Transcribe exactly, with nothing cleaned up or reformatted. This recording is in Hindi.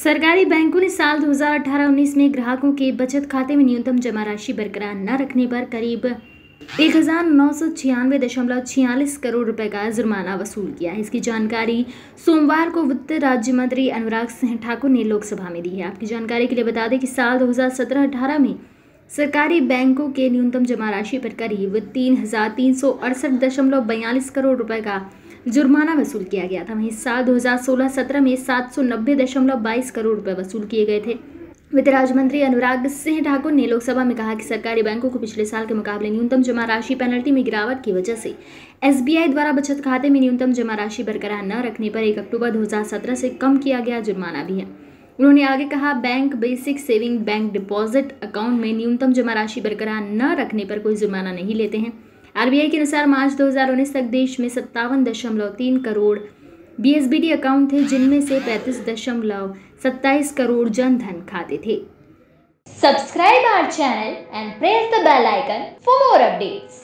सरकारी बैंकों ने साल दो हज़ार अठारह उन्नीस में ग्राहकों के बचत खाते में न्यूनतम जमा राशि बरकरार न रखने पर करीब एक हजार नौ सौ छियानवे दशमलव छियालीस करोड़ रुपए का जुर्माना वसूल किया है। इसकी जानकारी सोमवार को वित्त राज्य मंत्री अनुराग सिंह ठाकुर ने लोकसभा में दी है। आपकी जानकारी के लिए बता दें कि साल दो हज़ार सत्रह अठारह में सरकारी बैंकों के न्यूनतम जमा राशि पर करीब तीन हजार तीन सौ अड़सठ दशमलव बयालीस करोड़ रुपए का जुर्माना वसूल किया गया था। वहीं साल दो हज़ार सोलह सत्रह में सात सौ नब्बे दशमलव बाईस करोड़ रुपए वसूल किए गए थे। वित्त राज्य मंत्री अनुराग सिंह ठाकुर ने लोकसभा में कहा कि सरकारी बैंकों को पिछले साल के मुकाबले न्यूनतम जमा राशि पेनल्टी में गिरावट की वजह से एसबीआई द्वारा बचत खाते में न्यूनतम जमा राशि बरकरार न रखने पर एक अक्टूबर दो हज़ार सत्रह से कम किया गया जुर्माना भी है। उन्होंने आगे कहा, bank basic saving bank deposit account में न्यूनतम जमा राशि बरकरार न रखने पर कोई जुर्माना नहीं लेते हैं। आरबीआई के अनुसार मार्च दो हज़ार उन्नीस तक देश में सत्तावन दशमलव तीन करोड़ बीएसबीडी अकाउंट थे, जिनमें से पैंतीस दशमलव सत्ताईस करोड़ जन धन खाते थे। Subscribe our channel and press the bell icon for more updates.